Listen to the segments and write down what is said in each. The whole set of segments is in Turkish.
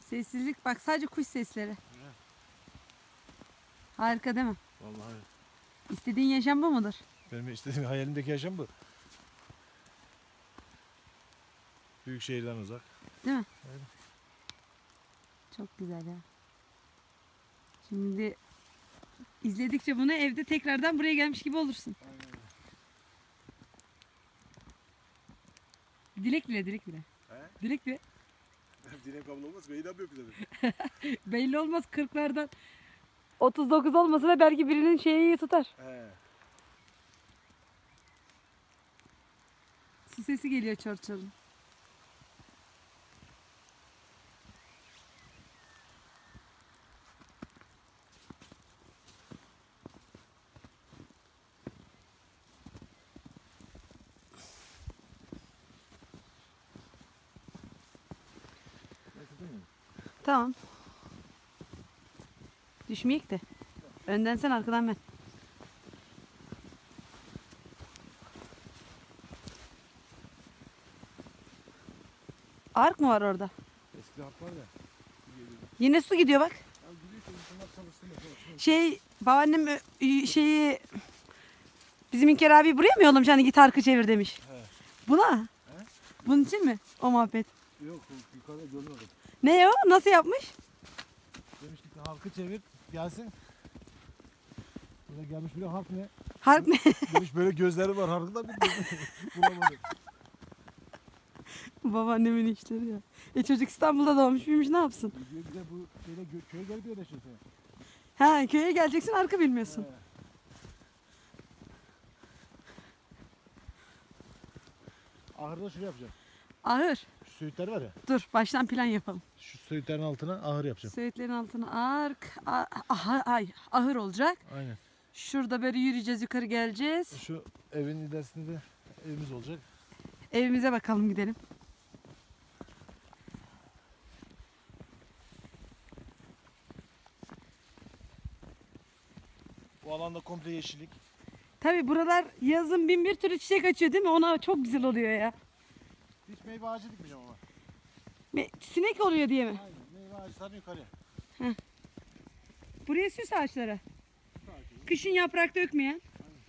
Sessizlik bak, sadece kuş sesleri. Evet. Harika değil mi? Vallahi. İstediğin yaşam bu mudur? Benim istediğim hayalimdeki yaşam bu. Büyük şehirden uzak. Değil mi? Evet. Çok güzel ya. Şimdi izledikçe bunu evde tekrardan buraya gelmiş gibi olursun. Aynen öyle. Dilek bile, dilek bile. He? Dilek bile. Dilek kabul olmaz. Beyin yapıyor bize. Belli olmaz 40'lardan. 39 olmasa da belki birinin şeyi tutar. He. Su sesi geliyor çor çorun. Tamam. Düşmeyek de. Önden sen, arkadan ben. Ark mı var orada? Eski hap var ya. Yine su gidiyor bak. Ya gidiyor ki insanlar çalışsın. Şey, babaannem şeyi bizim İlker abi buraya mı yollamış, hani git arkı çevir demiş. He. Buna? He? Bunun için mi o muhabbet? Yok yukarıda görmedim. Ne o? Nasıl yapmış? Demiş ki halkı çevir gelsin. Burada gelmiş bile halk ne? Hark ne? Demiş böyle gözleri var halkta bir bulamadım. Babaannemin işleri ya. Çocuk İstanbul'da doğmuş büyümüş, ne yapsın? Diyor bize bu şeyle köye gelip yerleşiyorsun. Ha, köye geleceksin, arka bilmiyorsun. He. Ahırda şunu yapacağım. Ahır. Şu söğütler var ya. Dur, baştan plan yapalım. Şu söğütlerin altına ahır yapacağım. Söğütlerin altına ahır olacak. Aynen. Şurada böyle yürüyeceğiz, yukarı geleceğiz. Şu evin ilerisinde de evimiz olacak. Evimize bakalım, gidelim. Bu alanda komple yeşillik. Tabi buralar yazın bin bir türlü çiçek açıyor değil mi? Ona çok güzel oluyor ya. Hiç meyve ağacı dikmeyeceğim ama. Sinek oluyor diye mi? Aynen. Meyve ağaçlarını yukarıya. Buraya süs ağaçları. Sakin. Kışın yaprak dökmeyen.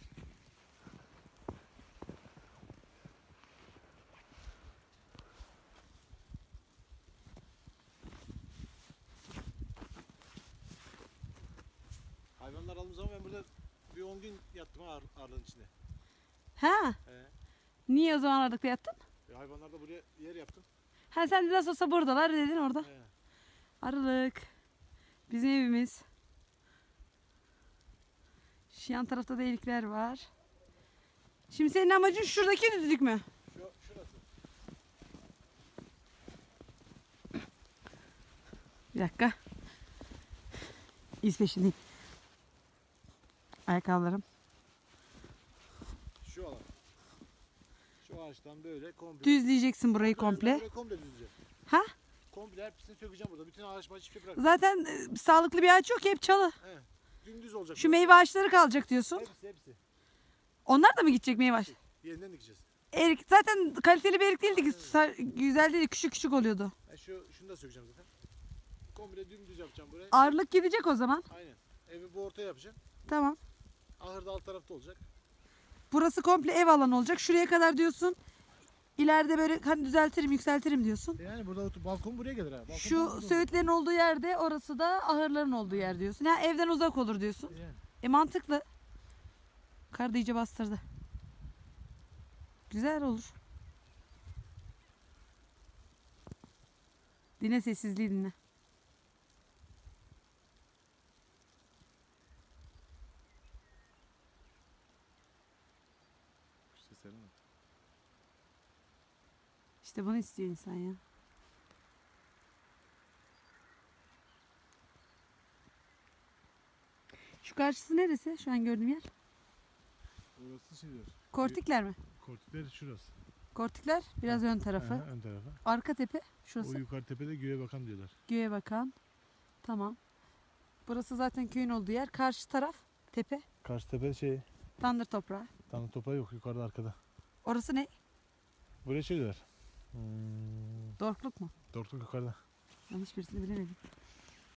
Hayvanlar aldığım zaman ben burada bir 10 gün yattım ağırlığın içinde. Ha? He. Niye o zaman aradıkta yattın? Hayvanlar da buraya yer yaptım. Ha, sen de nasıl olsa buradalar dedin orada. He. Arılık. Bizim evimiz. Şu yan tarafta da elikler var. Şimdi senin amacın şuradaki düzlük mü? Şurası. Bir dakika. İz peşindeyim. Ayakkabılarım. Şu alan. Şu ağaçtan böyle komple. Düzleyeceksin burayı komple. Burayı komple düzleyeceğim. Ha? Komple hepsini sökeceğim burada. Bütün ağaç hiçbir şey bırak. Zaten sağlıklı bir ağaç yok ki, hep çalı. He. Dümdüz olacak. Şu meyve ağaçları kalacak diyorsun. Hepsi. Onlar da mı gidecek meyve ağaç? Yeniden dikeceğiz. Erik zaten kaliteli bir erik değildi ki, güzel değil, küçük küçük oluyordu. Şunu da sökeceğim zaten. Komple dümdüz yapacağım burayı. Ağırlık gidecek o zaman. Aynen. Evi bu ortaya yapacağım. Tamam. Ahır da alt tarafta olacak. Burası komple ev alanı olacak. Şuraya kadar diyorsun. İleride böyle hani düzeltirim, yükseltirim diyorsun. Yani burada balkon buraya gelir ha. Balkon Şu söğütlerin olduğu yerde, orası da ahırların olduğu yer diyorsun. Yani evden uzak olur diyorsun. Yani. Mantıklı. Kar da iyice bastırdı. Güzel olur. Dinle, sessizliği dinle. İşte senin. İşte bunu istiyor insan ya. Şu karşısı neresi? Şu an gördüğüm yer. Orası şey diyor. Kortikler mi? Kortikler şurası. Kortikler biraz ön tarafı. Aha, ön tarafı. Arka tepe şurası. O yukarı tepede göğe bakan diyorlar. Göğe bakan. Tamam. Burası zaten köyün olduğu yer. Karşı taraf tepe. Karşı tepe şey. Tandır toprağı. Tanrı toprağı yok yukarıda arkada. Orası ne? Buraya şey diyorlar. Dorkluk mu? Dortluk yukarıda. Ben hiçbirisini bilemedim.